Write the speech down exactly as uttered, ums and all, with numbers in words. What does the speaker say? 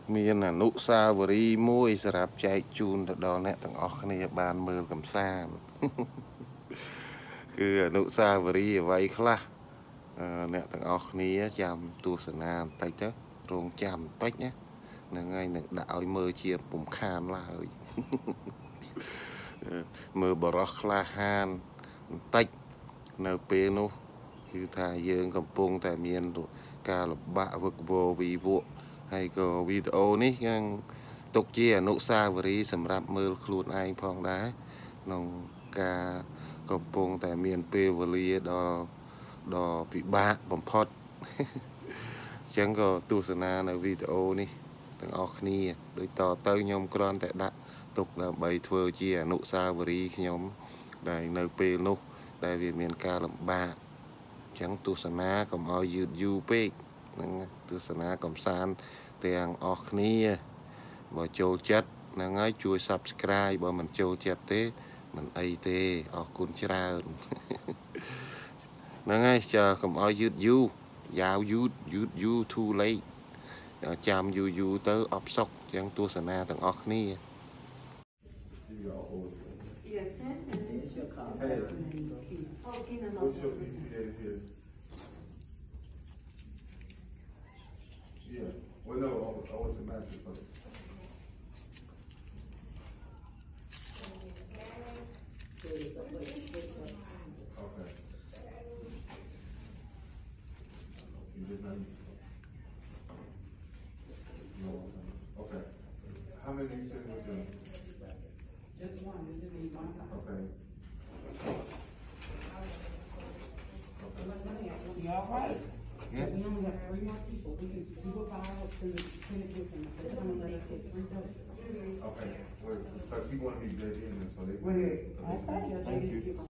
มีนนุสาวรีย์មួយសម្រាប់ចែកជូនទៅដល់អ្នកទាំងអស់គ្នាបានមើលកំសាន្តគឺអនុស្សាវរីយ៍អ្វីខ្លះអ្នកទាំងអស់គ្នាចាំទស្សនាបន្តិចទៅរងចាំបន្តិចណាហ្នឹងហើយនឹងដាក់ឲ្យមើលជាពុំខានឡើយមើលបរោះក្លាហានបន្តិចនៅពេលនោះគឺថាយើងកំពុងតែមានការលំបាកវឹកវរវីវក់ហើយក៏វីដេអូនេះយើងទុកជាអនុស្សាវរីយ៍សម្រាប់មើលខ្លួនឯងផងដែរក្នុងការកំពុងតែមានពេលវេលាដ៏ដ៏ពិបាកបំផុតអញ្ចឹងក៏ទស្សនានៅវីដេអូនេះទាំងអស់គ្នាដូចតទៅខ្ញុំគ្រាន់តែដាក់ទុកដើម្បីធ្វើជាអនុស្សាវរីយ៍ខ្ញុំដែលនៅពេលនោះដែលវាមានការលំបាកអញ្ចឹងទស្សនាកុំឲ្យយឺតយូរពេកហ្នឹងទស្សនាកំសាន្តទាំងអស់គ្នាបើចូលចិត្តហ្នឹងហើយជួយ Subscribe បើមិនចូលចិត្តទេមិនអីទេអរគុណច្រើនហ្នឹងហើយចាកុំឲ្យយឺតយូរយ៉ាវយឺតយឺតយូរ too late ចាំយូរយូរទៅអបសុកអញ្ចឹងទស្សនាទាំងអស់គ្នា Yeah. Well, no, I want to match it first. Okay. You did not. No. Okay. How many you said were doing? Just one. We just need one. Okay. You all right? Yeah. We only have three more people. We can do a file or send it, send it with them. It's only like three doses. Okay. Well, because people want to be dead in, so they. Wait, okay. Thank you.